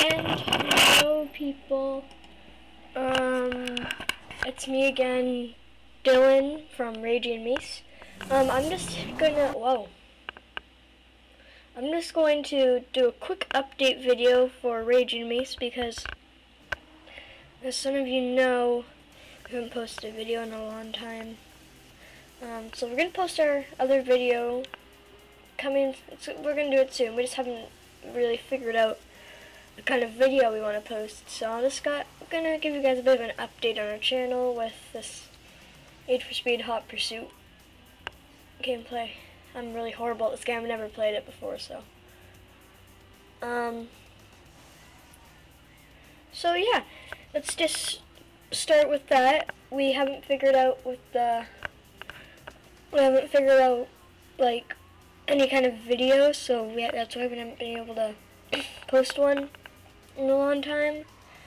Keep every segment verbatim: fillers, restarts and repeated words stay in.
And hello people, um, it's me again, Dylan from Raging Meese. Um, I'm just gonna, whoa, I'm just going to do a quick update video for Raging Meese because, as some of you know, we haven't posted a video in a long time. Um, so we're gonna post our other video coming, it's, we're gonna do it soon, we just haven't really figured out the kind of video we want to post. So I'm just got, I'm gonna give you guys a bit of an update on our channel with this Need for Speed Hot Pursuit gameplay. I'm really horrible at this game, I've never played it before, so. Um, so yeah, let's just start with that. We haven't figured out with the, we haven't figured out like any kind of video, so we, that's why we haven't been able to post one in a long time.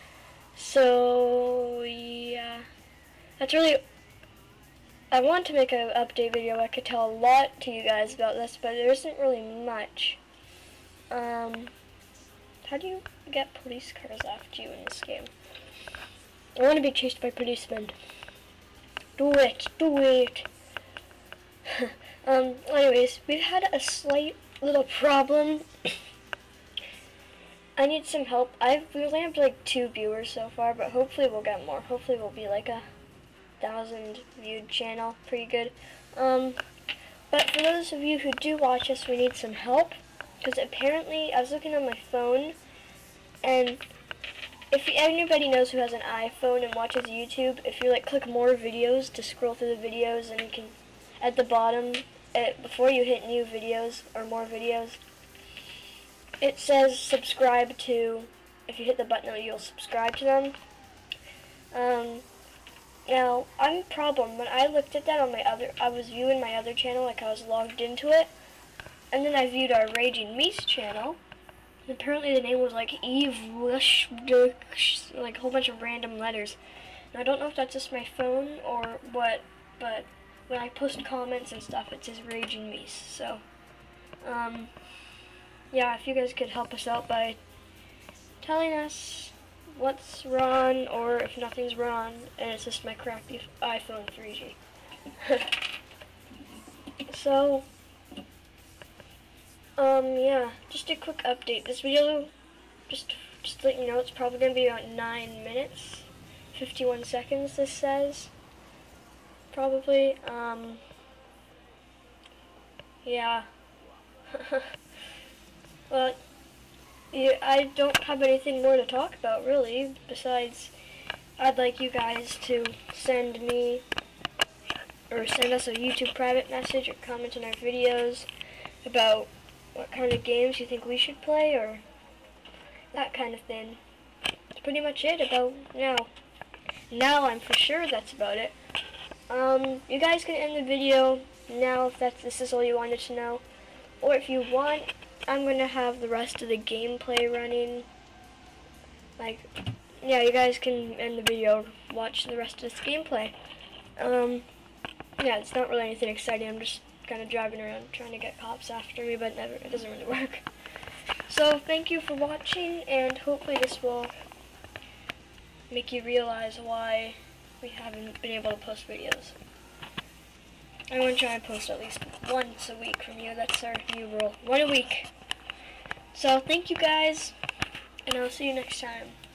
So yeah, that's really, I want to make an update video. I could tell a lot to you guys about this, but there isn't really much. Um, how do you get police cars after you in this game? I want to be chased by policemen. Do it, do it. um, anyways, we've had a slight little problem. I need some help. I've we only have like two viewers so far, but hopefully we'll get more. Hopefully we'll be like a thousand viewed channel. Pretty good. Um, but for those of you who do watch us, we need some help because apparently I was looking on my phone, and if anybody knows who has an iPhone and watches YouTube, if you like click more videos to scroll through the videos, and you can at the bottom at, before you hit new videos or more videos, it says subscribe to, if you hit the button you'll subscribe to them. Um, now, I'm a problem, when I looked at that on my other, I was viewing my other channel, like I was logged into it, and then I viewed our Raging Meese channel, and apparently the name was like Eve, like a whole bunch of random letters. And I don't know if that's just my phone or what, but when I post comments and stuff, it says Raging Meese, so, um... yeah, if you guys could help us out by telling us what's wrong, or if nothing's wrong, and it's just my crappy iPhone three G. So, um, yeah, just a quick update. This video, just, just to let you know, it's probably going to be about nine minutes, fifty-one seconds, this says, probably, um, yeah. Well, yeah, I don't have anything more to talk about, really, besides I'd like you guys to send me, or send us a YouTube private message or comment on our videos about what kind of games you think we should play, or that kind of thing. That's pretty much it about now. Now I'm for sure that's about it. Um, you guys can end the video now if that's, this is all you wanted to know, or if you want, I'm going to have the rest of the gameplay running. Like, yeah, you guys can end the video, watch the rest of this gameplay. Um, yeah, it's not really anything exciting. I'm just kind of driving around trying to get cops after me, but never, it doesn't really work. So, thank you for watching, and hopefully this will make you realize why we haven't been able to post videos. I want to try and post at least once a week from you. That's our new rule. One a week. So, thank you guys, and I'll see you next time.